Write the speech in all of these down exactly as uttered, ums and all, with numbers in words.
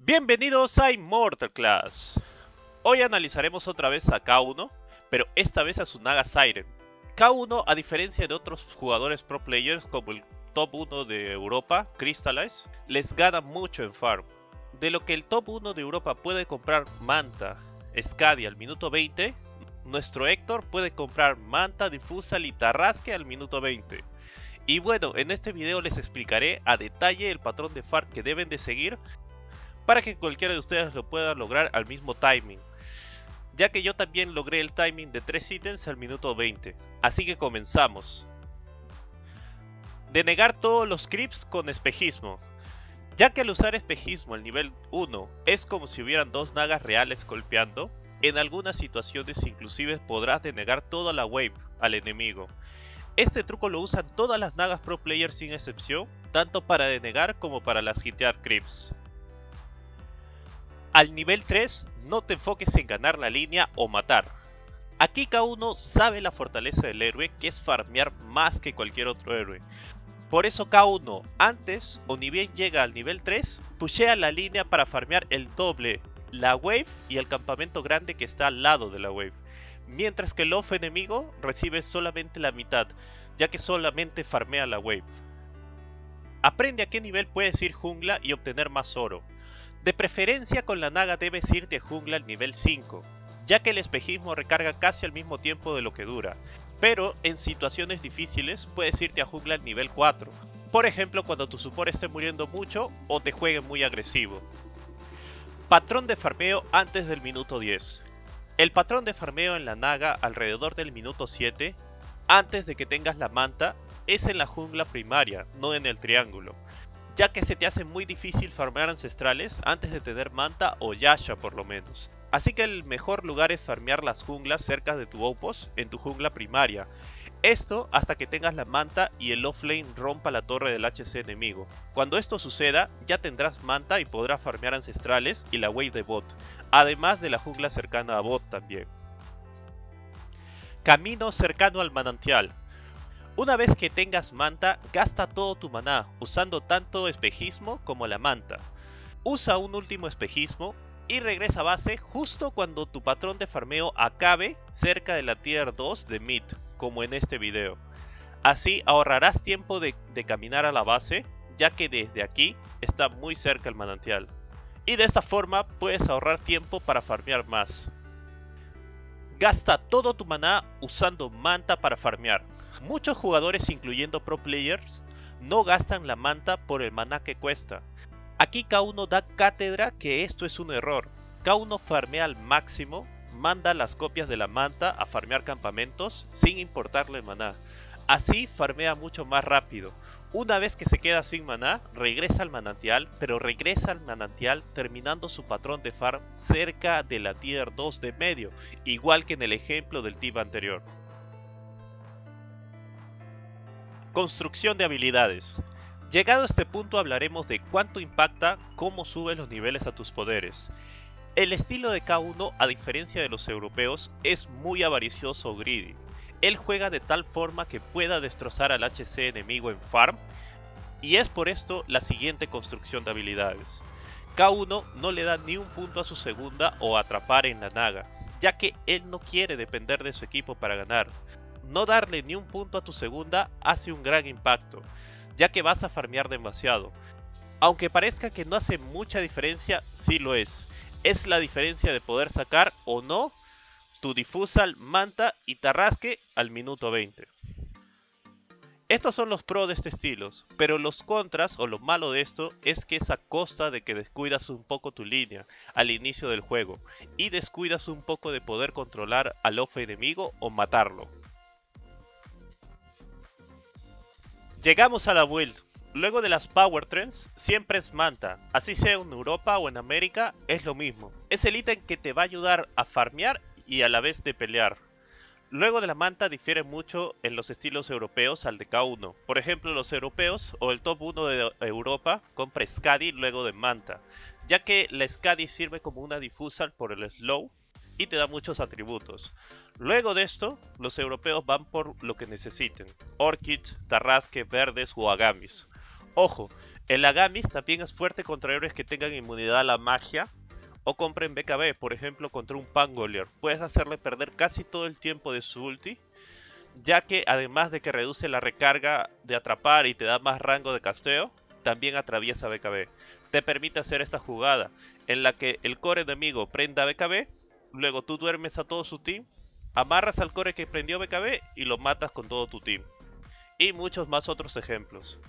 Bienvenidos a Immortal Class. Hoy analizaremos otra vez a K uno, pero esta vez a su Naga Siren. K uno, a diferencia de otros jugadores pro players como el top uno de Europa, Crystallize, les gana mucho en farm. De lo que el top uno de Europa puede comprar Manta, Skadi al minuto veinte, nuestro Héctor puede comprar Manta, Diffusal y Tarrasque al minuto veinte. Y bueno, en este video les explicaré a detalle el patrón de farm que deben de seguir para que cualquiera de ustedes lo pueda lograr al mismo timing, ya que yo también logré el timing de tres ítems al minuto veinte. Así que comenzamos. Denegar todos los creeps con espejismo, ya que al usar espejismo al nivel uno es como si hubieran dos nagas reales golpeando. En algunas situaciones inclusive podrás denegar toda la wave al enemigo. Este truco lo usan todas las nagas pro players sin excepción, tanto para denegar como para las hitear creeps. Al nivel tres, no te enfoques en ganar la línea o matar. Aquí K uno sabe la fortaleza del héroe, que es farmear más que cualquier otro héroe. Por eso K uno, antes o ni bien llega al nivel tres, pushea la línea para farmear el doble, la wave y el campamento grande que está al lado de la wave. Mientras que el off enemigo recibe solamente la mitad, ya que solamente farmea la wave. Aprende a qué nivel puedes ir jungla y obtener más oro. De preferencia con la Naga debes ir de jungla al nivel cinco, ya que el espejismo recarga casi al mismo tiempo de lo que dura, pero en situaciones difíciles puedes irte a jungla al nivel cuatro, por ejemplo cuando tu support esté muriendo mucho o te juegue muy agresivo. Patrón de farmeo antes del minuto diez. El patrón de farmeo en la Naga alrededor del minuto siete, antes de que tengas la manta, es en la jungla primaria, no en el triángulo, ya que se te hace muy difícil farmear ancestrales antes de tener manta o yasha por lo menos. Así que el mejor lugar es farmear las junglas cerca de tu outpost en tu jungla primaria. Esto hasta que tengas la manta y el offlane rompa la torre del H C enemigo. Cuando esto suceda, ya tendrás manta y podrás farmear ancestrales y la wave de bot, además de la jungla cercana a bot también. Camino cercano al manantial. Una vez que tengas manta, gasta todo tu maná, usando tanto espejismo como la manta. Usa un último espejismo y regresa a base justo cuando tu patrón de farmeo acabe cerca de la tier dos de mid, como en este video. Así ahorrarás tiempo de, de caminar a la base, ya que desde aquí está muy cerca el manantial. Y de esta forma puedes ahorrar tiempo para farmear más. Gasta todo tu maná usando manta para farmear. Muchos jugadores, incluyendo pro players, no gastan la manta por el maná que cuesta. Aquí K uno da cátedra que esto es un error. K uno farmea al máximo, manda las copias de la manta a farmear campamentos sin importarle el maná. Así farmea mucho más rápido. Una vez que se queda sin maná, regresa al manantial, pero regresa al manantial terminando su patrón de farm cerca de la tier dos de medio, igual que en el ejemplo del team anterior. Construcción de habilidades. Llegado a este punto hablaremos de cuánto impacta cómo subes los niveles a tus poderes. El estilo de K uno, a diferencia de los europeos, es muy avaricioso o greedy. Él juega de tal forma que pueda destrozar al H C enemigo en farm, y es por esto la siguiente construcción de habilidades. K uno no le da ni un punto a su segunda o atrapar en la Naga, ya que él no quiere depender de su equipo para ganar. No darle ni un punto a tu segunda hace un gran impacto, ya que vas a farmear demasiado. Aunque parezca que no hace mucha diferencia, sí lo es. Es la diferencia de poder sacar o no tu Diffusal, Manta y Tarrasque al minuto veinte. Estos son los pros de este estilo, pero los contras o lo malo de esto es que es a costa de que descuidas un poco tu línea al inicio del juego y descuidas un poco de poder controlar al off enemigo o matarlo. Llegamos a la build. Luego de las Power Trends, siempre es Manta, así sea en Europa o en América, es lo mismo. Es el ítem que te va a ayudar a farmear y a la vez de pelear. Luego de la manta difiere mucho en los estilos europeos al de K uno. Por ejemplo, los europeos o el top uno de Europa compra Skadi luego de manta, ya que la Skadi sirve como una diffusal por el slow y te da muchos atributos. Luego de esto, los europeos van por lo que necesiten: Orchid, Tarrasque, Verdes o Agamis. Ojo, el Agamis también es fuerte contra héroes que tengan inmunidad a la magia o compren B K B, por ejemplo contra un Pangolier. Puedes hacerle perder casi todo el tiempo de su ulti, ya que además de que reduce la recarga de atrapar y te da más rango de casteo, también atraviesa B K B. Te permite hacer esta jugada en la que el core enemigo prenda B K B, luego tú duermes a todo su team, amarras al core que prendió B K B y lo matas con todo tu team. Y muchos más otros ejemplos.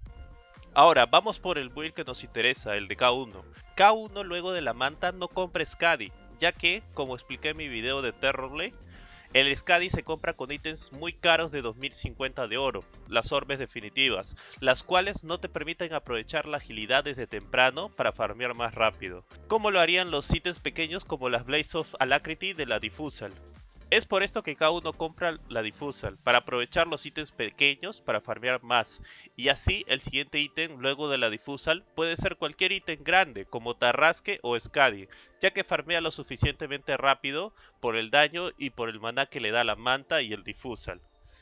Ahora, vamos por el build que nos interesa, el de K uno. K uno luego de la manta no compra Skadi, ya que, como expliqué en mi video de Terrorblade, el Skadi se compra con ítems muy caros de dos mil cincuenta de oro, las orbes definitivas, las cuales no te permiten aprovechar la agilidad desde temprano para farmear más rápido, como lo harían los ítems pequeños como las Blaze of Alacrity de la Diffusal. Es por esto que K uno compra la Diffusal, para aprovechar los ítems pequeños para farmear más, y así el siguiente ítem luego de la Diffusal puede ser cualquier ítem grande como Tarrasque o Skadi, ya que farmea lo suficientemente rápido por el daño y por el maná que le da la manta y el Diffusal.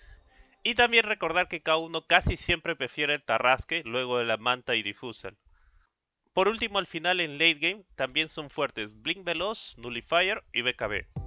Y también recordar que K uno casi siempre prefiere el Tarrasque luego de la manta y Diffusal. Por último, al final en late game también son fuertes Blink Veloz, Nullifier y B K B.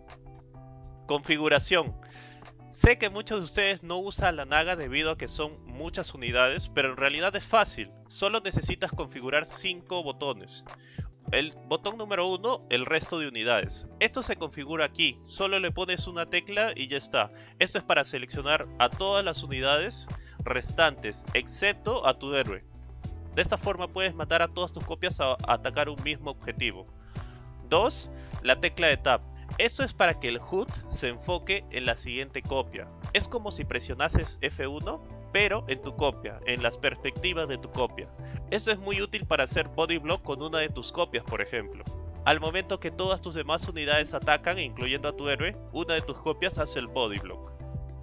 Configuración. Sé que muchos de ustedes no usan la Naga debido a que son muchas unidades, pero en realidad es fácil. Solo necesitas configurar cinco botones. El botón número uno, el resto de unidades. Esto se configura aquí, solo le pones una tecla y ya está. Esto es para seleccionar a todas las unidades restantes, excepto a tu héroe. De esta forma puedes matar a todas tus copias a atacar un mismo objetivo. dos. La tecla de Tab. Esto es para que el H U D se enfoque en la siguiente copia. Es como si presionases F uno, pero en tu copia, en las perspectivas de tu copia. Esto es muy útil para hacer body block con una de tus copias, por ejemplo. Al momento que todas tus demás unidades atacan, incluyendo a tu héroe, una de tus copias hace el body block.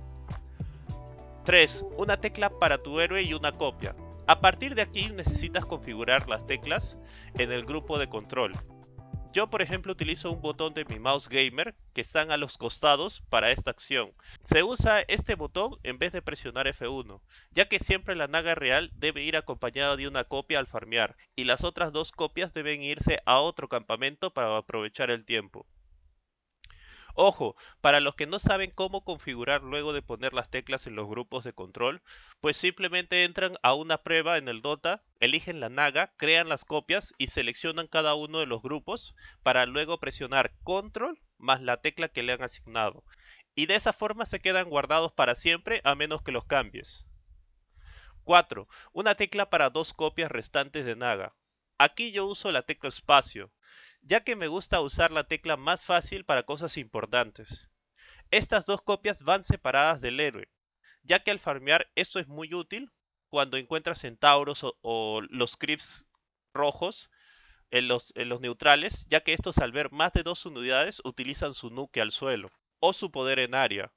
tres. Una tecla para tu héroe y una copia. A partir de aquí necesitas configurar las teclas en el grupo de control. Yo por ejemplo utilizo un botón de mi mouse gamer que están a los costados para esta acción. Se usa este botón en vez de presionar F uno, ya que siempre la Naga real debe ir acompañada de una copia al farmear, y las otras dos copias deben irse a otro campamento para aprovechar el tiempo. Ojo, para los que no saben cómo configurar luego de poner las teclas en los grupos de control, pues simplemente entran a una prueba en el Dota, eligen la Naga, crean las copias y seleccionan cada uno de los grupos para luego presionar Control más la tecla que le han asignado. Y de esa forma se quedan guardados para siempre a menos que los cambies. cuatro. Una tecla para dos copias restantes de Naga. Aquí yo uso la tecla espacio, ya que me gusta usar la tecla más fácil para cosas importantes. Estas dos copias van separadas del héroe, ya que al farmear esto es muy útil cuando encuentras centauros o, o los creeps rojos en los, en los neutrales, ya que estos al ver más de dos unidades utilizan su nuke al suelo, o su poder en área.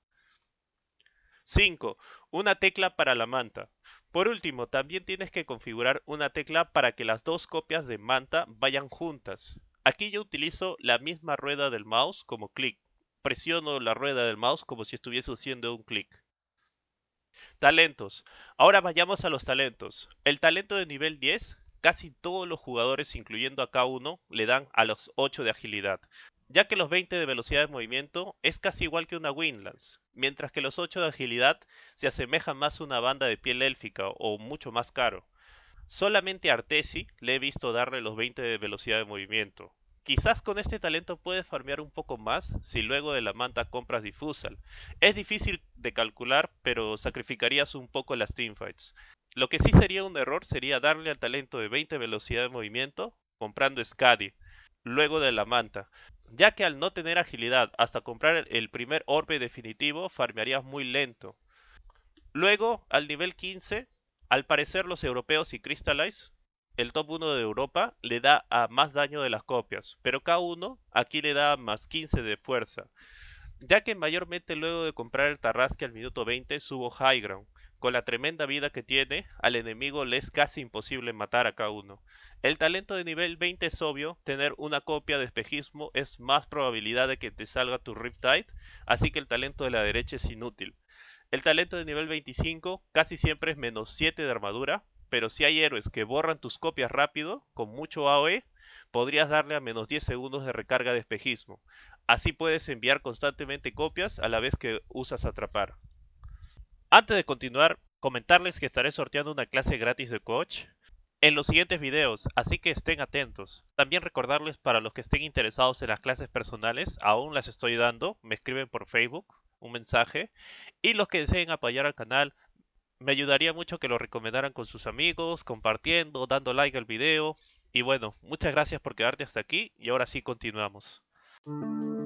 cinco. Una tecla para la manta. Por último, también tienes que configurar una tecla para que las dos copias de manta vayan juntas. Aquí yo utilizo la misma rueda del mouse como clic. Presiono la rueda del mouse como si estuviese haciendo un clic. Talentos. Ahora vayamos a los talentos. El talento de nivel diez, casi todos los jugadores, incluyendo a K uno, le dan a los ocho de agilidad, ya que los veinte de velocidad de movimiento es casi igual que una Windlance, mientras que los ocho de agilidad se asemejan más a una banda de piel élfica o mucho más caro. Solamente a Artesi le he visto darle los veinte de velocidad de movimiento. Quizás con este talento puedes farmear un poco más si luego de la manta compras Diffusal. Es difícil de calcular, pero sacrificarías un poco las teamfights. Lo que sí sería un error sería darle al talento de veinte de velocidad de movimiento comprando Skadi luego de la manta, ya que al no tener agilidad hasta comprar el primer orbe definitivo farmearías muy lento. Luego, al nivel quince, al parecer los europeos y Crystallize, el top uno de Europa, le da a más daño de las copias, pero K uno aquí le da más quince de fuerza, ya que mayormente luego de comprar el Tarrasque al minuto veinte subo High Ground. Con la tremenda vida que tiene, al enemigo le es casi imposible matar a K uno. El talento de nivel veinte es obvio, tener una copia de espejismo es más probabilidad de que te salga tu Riptide, así que el talento de la derecha es inútil. El talento de nivel veinticinco casi siempre es menos siete de armadura, pero si hay héroes que borran tus copias rápido, con mucho A O E, podrías darle a menos diez segundos de recarga de espejismo. Así puedes enviar constantemente copias a la vez que usas atrapar. Antes de continuar, comentarles que estaré sorteando una clase gratis de coach en los siguientes videos, así que estén atentos. También recordarles para los que estén interesados en las clases personales, aún las estoy dando, me escriben por Facebook, un mensaje, y los que deseen apoyar al canal, me ayudaría mucho que lo recomendaran con sus amigos, compartiendo, dando like al video. Y bueno, muchas gracias por quedarte hasta aquí y ahora sí continuamos.